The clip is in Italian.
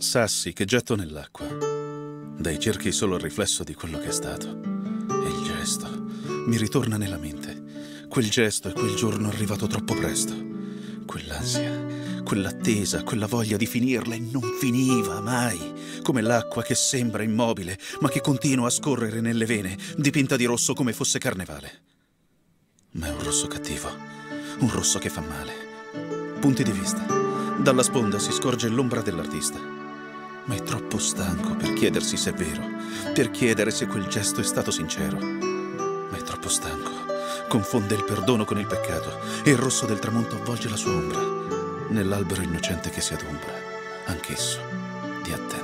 Sassi che getto nell'acqua. Dai cerchi solo il riflesso di quello che è stato. E il gesto mi ritorna nella mente. Quel gesto e quel giorno arrivato troppo presto. Quell'ansia, quell'attesa, quella voglia di finirla e non finiva mai. Come l'acqua che sembra immobile, ma che continua a scorrere nelle vene, dipinta di rosso come fosse carnevale. Ma è un rosso cattivo, un rosso che fa male. Punti di vista. Dalla sponda si scorge l'ombra dell'artista. Ma è troppo stanco per chiedersi se è vero, per chiedere se quel gesto è stato sincero. Ma è troppo stanco. Confonde il perdono con il peccato e il rosso del tramonto avvolge la sua ombra nell'albero innocente che si adombra, anch'esso di attento.